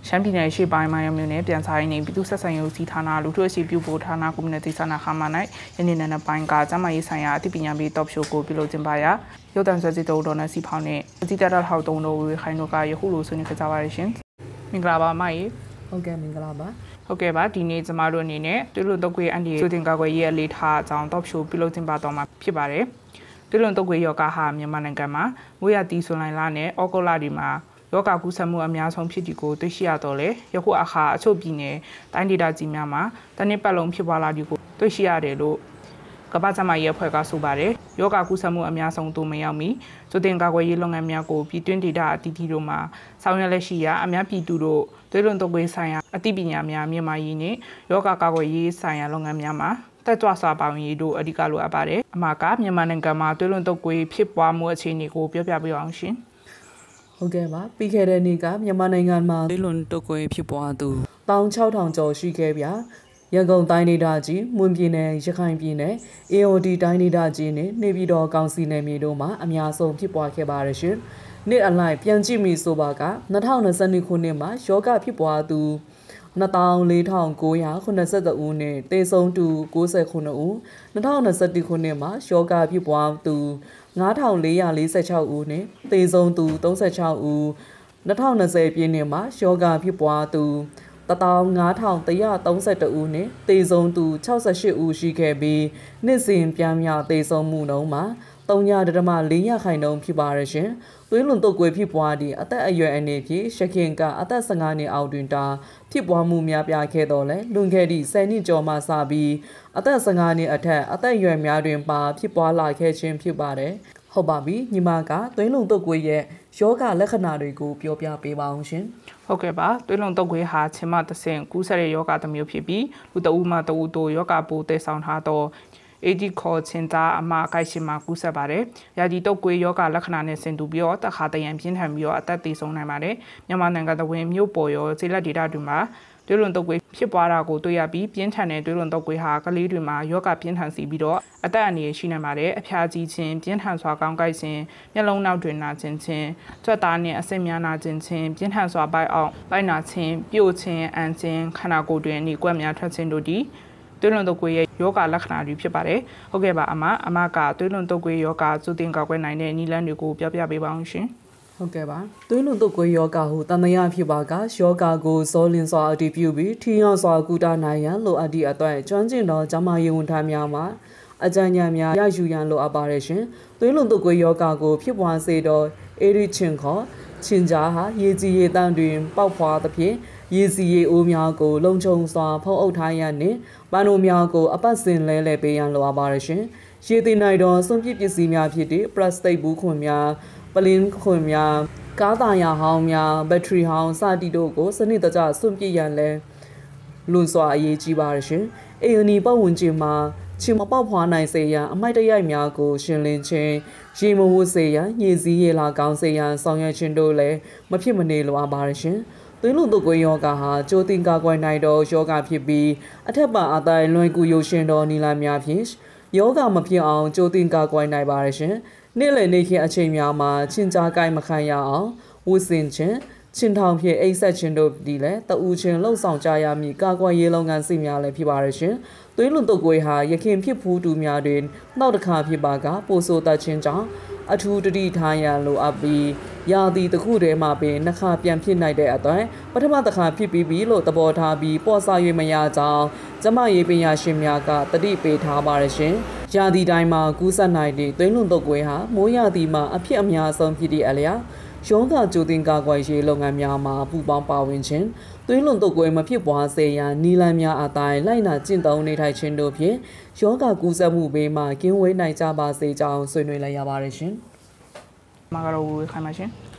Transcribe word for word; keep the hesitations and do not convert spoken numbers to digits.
ရှမ်းပြည်နယ်ရှေ့ပိုင်းမှာမြို့နယ်ပြန်ဆိုင်နေပြည်သူ့ဆက်ဆံရေးစီဌာနလူထုအရှိပြုပို့ဌာနကွန်မြူနတီဆန္ဒခမ်းမ၌ယနေ့နေ့ပိုင်းကကျမရေးဆိုင်ရာအသိပညာပေးတော့ရှိုးကိုပြုလုပ်ကျင်းပရာရုပ်သံဆွဲစီတော်တော်နဲ့စီဖောင်းနဲ့အတိတ်တထောက်တုံးတို့ဝေခိုင်တို့ကယခုလိုဆွေးနွေးကြပါရရှင်မင်္ဂလာပါမကြီးဟုတ်ကဲ့မင်္ဂလာပါဟုတ်ကဲ့ပါဒီနေ့ကျမတို့အနေနဲ့တွေ့လို့တော့ကွေအန်ဒီစုတင်ကာကွယ်ရေးအလေးထားအကြောင်းတော့ရှိုးပြုလုပ်ကျင်းပတော့မှာဖြစ်ပါတယ်တွေ့လို့တော့ကွေယောဂဟာမြန်မာနိုင်ငံမှာငွေရတီဆွန်လိုင်းလာနဲ့အော်ဂိုလာဒီမှာယောဂကူးစက်မှုအများဆုံးဖြစ်ဒီကိုတွေ့ရှိရတော့လေယခုအခါအချို့ပြည်နယ်တိုင်းဒေသကြီးများမှာတနစ်ပတ်လုံးဖြစ်ပွားလာဒီကိုတွေ့ရှိရတယ်လို့ကမ္ဘာ့ကျန်းမာရေးအဖွဲ့ကဆိုပါတယ်ယောဂကူးစက်မှုအများဆုံးသို့မရောက်မီကျတင်ကာကွယ်ရေးလုပ်ငန်းများကိုပြည်တွင်းဒေသအသီးသီးတို့မှာဆောင်ရွက်လက်ရှိရာအများပြည်သူတို့တွေ့လွန်တော့ကွေဆိုင်ရာအသိပညာများမြန်မာရေးနဲ့ယောဂကာကွယ်ရေးဆိုင်ရာလုပ်ငန်းများမှာတက်ကြွစွာပါဝင်ရေးတို့အဓိကလိုအပ်ပါတယ်အမှားကမြန်မာနိုင်ငံမှာတွေ့လွန်တော့ကွေဖြစ်ပွားမှုအခြေအနေကိုပြောပြပေးအောင်ရှင်ဟုတ်ကဲ့ပါပြီးခဲ့တဲ့နေ့ကမြန်မာနိုင်ငံမှာတွေ့လွန်တော့ကွေဖြစ်ပွားသူ၁၆ထောင်ကျော်ရှိခဲ့ဗျာရန်ကုန်တိုင်းဒေသကြီးမွန်ပြည်နယ်ရခိုင်ပြည်နယ် အေ အို ဒီ တိုင်းဒေသကြီးနဲ့နေပြည်တော်ကောင်စီနယ်မြေတို့မှာအများဆုံးဖြစ်ပွားခဲ့ပါရရှင်နေ့အလိုက်ပြန်ကြည့်မိဆိုပါက၂၀၂၂ခုနှစ်မှာယောဂဖြစ်ပွားသူ၂၄ထောင်၉ရာခုနှစ်၁ဦးနဲ့တေဆုံးသူ၉၉ဦး၂၀၂၁ခုနှစ်မှာယောဂဖြစ်ပွားသူ၅ထောင်၄ရာ၄၆ဦးနဲ့တေဆုံးသူ၃၆ဦး၂၀၂၀ပြည့်နှစ်မှာယောဂဖြစ်ပွားသူတသောင်း၅ထောင်၁ရာ၃၁ဦးနဲ့တေဆုံးသူ၆၈ဦးရှိခဲ့ပြီးနှစ်စဉ်ပြန်မြတေဆုံးမှုနှုန်းမှာ၃ရာဒသမ၄ရာခိုင်နှုန်းဖြစ်ပါရရှင်သွေးလွန်တုပ်ကွေဖြစ်ပွားသည့်အသက်အရွယ်အနေဖြင့်ရှခင်ကအသက်၁၅နှစ်အောက်တွင်တာဖြစ်ပွားမှုများပြားခဲ့တော်လဲလွန်ခဲ့သည့်၁၀နှစ်ကျော်မှစပြီးအသက်၁၅နှစ်အထက်အသက်အရွယ်များတွင်ပါဖြစ်ပွားလာခဲ့ခြင်းဖြစ်ပါတယ်ဟုတ်ပါပြီညီမကသွေးလွန်တုပ်ကွေရဲ့ယောဂလက္ခဏာတွေကိုပြောပြပေးပါအောင်ရှင်ဟုတ်ကဲ့ပါသွေးလွန်တုပ်ကွေးဟာခြင်မတဆင့်ကူးစက်တဲ့ယောဂတစ်မျိုးဖြစ်ပြီးလူတဦးမှတဦးတို့ယောဂပိုးတည်ဆောင်ထားတော့အေဒီခေါ်ချင်းသားအမအကိုက်ရှင်မှာကူးစက်ပါတယ်။ရာဒီတုပ်ကွေးယောဂလက္ခဏာနဲ့ဆင်တူပြီးတော့တခါတရံပြင်းထန်ပြီးတော့အသက်သေဆုံးနိုင်ပါတယ်။မြန်မာနိုင်ငံတဝင်းမြို့ပေါ်ရောခြေလက်ဒေသတွေမှာသွေးလွန်တုပ်ကွေးဖြစ်ပွားတာကိုတွေ့ရပြီးပြင်းထန်တဲ့သွေးလွန်တုပ်ကွေးဟာကလေးတွေမှာယောဂပြင်းထန်စီပြီးတော့အသက်အန္တရာယ်ရှိနိုင်ပါတယ်။အဖျားကြီးခြင်းပြင်းထန်စွာကောင်းကိုက်ခြင်းမျက်လုံးနောက်တွင်နာခြင်းချင်းကြွက်သားနဲ့အဆစ်များနာခြင်းချင်းပြင်းထန်စွာပိုက်အောင်ပိုက်နာခြင်းပြို့ခြင်းအန်ခြင်းခန္ဓာကိုယ်တွင်နှီးကွက်များထွက်ခြင်းတို့သည်သွေးလွန်တုပ်ကွေးရဲ့ယောဂလက္ခဏာတွေဖြစ်ပါတယ်။ဟုတ်ကဲ့ပါအမအမကသွေးလွန်တုပ်ကွေးယောဂသုတင်ကောက်ွယ်နိုင်တဲ့နည်းလမ်းတွေကိုပြောပြပေးပါအောင်ရှင်။ဟုတ်ကဲ့ပါသွေးလွန်တုပ်ကွေးယောဂဟုတန်တရာဖြစ်ပါကယောဂကိုဇောလင်စွာအတည်ပြုပြီးထီရောက်စွာကုသနိုင်ရန်လိုအပ်သည့်အတွက်ကျွမ်းကျင်သောကျန်းမာရေးဝန်ထမ်းများမှာအကြံဉာဏ်များရယူရန်လိုအပ်ပါတယ်ရှင်။သွေးလွန်တုပ်ကွေးယောဂကိုဖြစ်ပွားစေသောအေရီချင်းခေါ်ချင်းကြားဟာရေကြီးရေတန်းတွင်ပေါက်ဖွာသဖြင့်ရေစီရေအိုးများကိုလုံခြုံစွာဖုံးအုပ်ထားရန်နှင့်ပန်းတို့များကိုအပတ်စဉ်လဲလှယ်ပေးရန်လိုအပ်ပါရရှင်။ရေတင်နိုင်သောစွန့်ပစ်ပစ္စည်းများဖြစ်သည့်ပလတ်စတစ်ဘူးခွန်များပလင်းခွန်များကားသာယာဟောင်းများဘက်ထရီဟောင်းစသည်တို့ကိုစနစ်တကျစွန့်ပစ်ရန်လဲလွန်စွာအရေးကြီးပါရရှင်။အေယနီပတ်ဝန်းကျင်မှာချင်မပေါက်ဖွာနိုင်စေရန်အမိုက်တရိုက်များကိုရှင်းလင်းခြင်းရေမဝတ်စေရန်ရေစည်းရေလာကောင်းစေရန်ဆောင်ရွက်ခြင်းတို့လည်းမဖြစ်မနေလိုအပ်ပါရရှင်။သွေးလွန်တုပ်ကွေးယောဂဟာကြိုတင်ကာကွယ်နိုင်သောယောဂဖြစ်ပြီးအထက်ပါအတိုင်းလွန်ကူရုပ်ရှင်သောနီလာများဖြင့်ယောဂမဖြစ်အောင်ကြိုတင်ကာကွယ်နိုင်ပါရရှင်။နေ့လည်နေ့ခင်းအချိန်များမှာချင်းကြားကိုက်မခံရအောင်ဝတ်ဆင်ခြင်းချင်းထောင်ဖြင့်အိတ်ဆက်ခြင်းတို့ဒီလည်းတအူချင်းလှုပ်ဆောင်ကြရမည်ကာကွယ်ရေးလုပ်ငန်းစဉ်များလည်းဖြစ်ပါရရှင်။သွေးလွန်တုပ်ကွေးဟာရခင်ဖြစ်ဖူးသူများတွင်နောက်တစ်ခါဖြစ်ပါကပိုဆိုတတ်ခြင်းကြောင့်အထူးတတိထားရန်လိုအပ်ပြီးရာသီတစ်ခုတည်းမှာပင်နှခါပြန်ဖြစ်နိုင်တဲ့အတွက်ပထမတစ်ခါဖြစ်ပြီးပြီလို့သဘောထားပြီးပေါ်ဆ၍မရကြောင်းကျမရေးပညာရှင်များကတတိပေးထားပါရရှင်။ရာသီတိုင်းမှာကူးစက်နိုင်သည့်သွေးလွန်တုပ်ကွေးဟာမိုးရာသီမှာအဖြစ်အများဆုံးဖြစ်သည့်အလျောက်ရောဂါကြိုတင်ကာကွယ်ရေးလုပ်ငန်းများမှာပူးပေါင်းပါဝင်ခြင်းသွေးလွန်တုပ်ကွေးမဖြစ်ပွားစေရန်နည်းလမ်းများအတိုင်းလိုက်နာကျင့်သုံးနေထိုင်ခြင်းတို့ဖြင့်ယောဂကူးစက်မှုဘေးမှကင်းဝေးနိုင်ကြပါစေကြောင်းဆွေးနွေးလိုက်ရပါတယ်ရှင်။မှာကတော့ဝေခိုင်ပါရှင်။